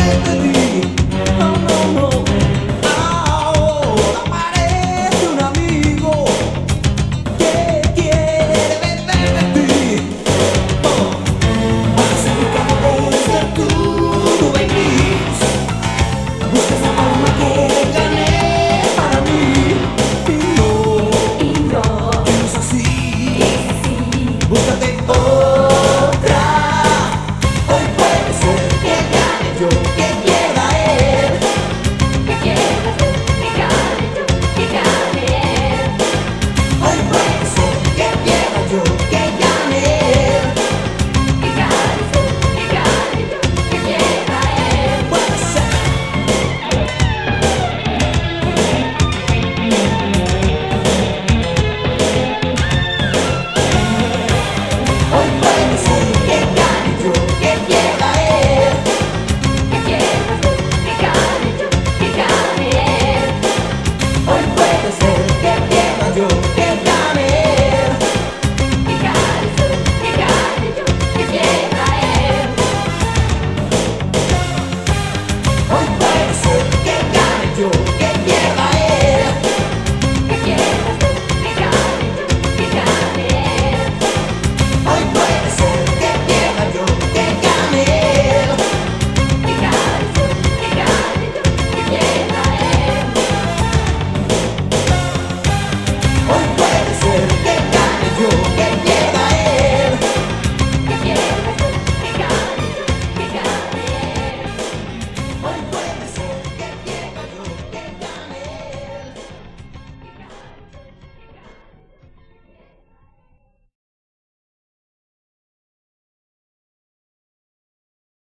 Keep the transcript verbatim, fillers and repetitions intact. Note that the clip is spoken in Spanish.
que te di. No, no, no. Ahora parece un amigo que quiere vender de ti. Oh, vas a buscar desde tu venís. Buscas la alma que gané para mí. Y no, Y no, que no es así. es así. Búscate otra. Hoy puede ser que gane yo.